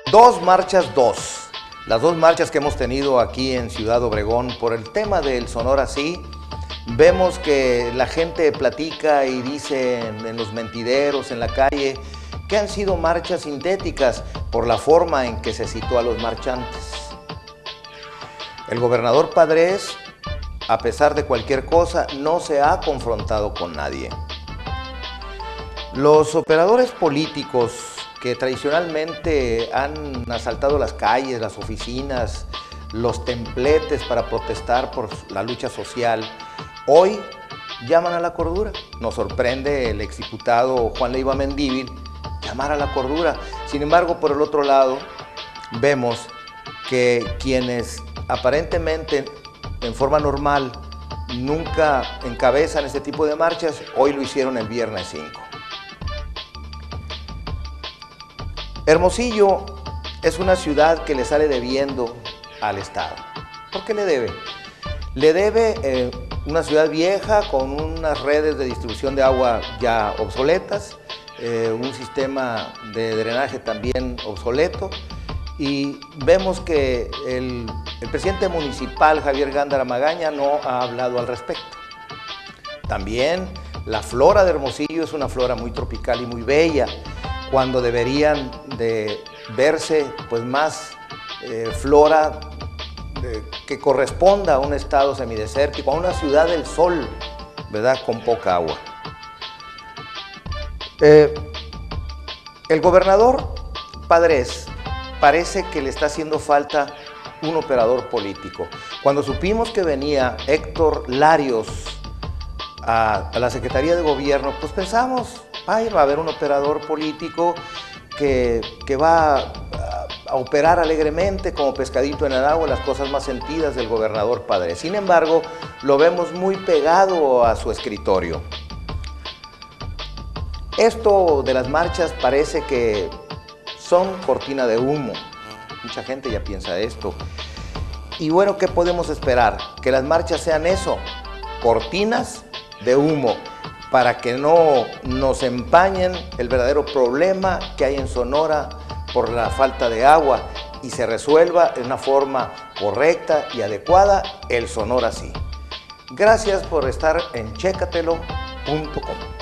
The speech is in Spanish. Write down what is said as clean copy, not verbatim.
Dos marchas, dos. Las dos marchas que hemos tenido aquí en Ciudad Obregón por el tema del Sonora Sí. Vemos que la gente platica y dice en los mentideros, en la calle, que han sido marchas sintéticas por la forma en que se citó a los marchantes. El gobernador Padres, a pesar de cualquier cosa, no se ha confrontado con nadie. Los operadores políticos que tradicionalmente han asaltado las calles, las oficinas, los templetes para protestar por la lucha social, hoy llaman a la cordura. Nos sorprende el exdiputado Juan Leiva Mendívil llamar a la cordura. Sin embargo, por el otro lado, vemos que quienes aparentemente en forma normal nunca encabezan este tipo de marchas, hoy lo hicieron el viernes 5. Hermosillo es una ciudad que le sale debiendo al Estado. ¿Por qué le debe? Le debe una ciudad vieja con unas redes de distribución de agua ya obsoletas, un sistema de drenaje también obsoleto, y vemos que el presidente municipal, Javier Gándara Magaña, no ha hablado al respecto. También la flora de Hermosillo es una flora muy tropical y muy bella, cuando deberían de verse pues más flora que corresponda a un estado semidesértico, a una ciudad del sol, ¿verdad?, con poca agua. El gobernador Padres parece que le está haciendo falta un operador político. Cuando supimos que venía Héctor Larios a la Secretaría de Gobierno, pues pensamos, ay, va a haber un operador político que va a operar alegremente como pescadito en el agua las cosas más sentidas del gobernador Padres. Sin embargo, lo vemos muy pegado a su escritorio. Esto de las marchas parece que son cortina de humo. Mucha gente ya piensa esto. Y bueno, ¿qué podemos esperar? Que las marchas sean eso, cortinas de humo, para que no nos empañen el verdadero problema que hay en Sonora por la falta de agua y se resuelva de una forma correcta y adecuada el Sonora Sí. Gracias por estar en checatelo.com.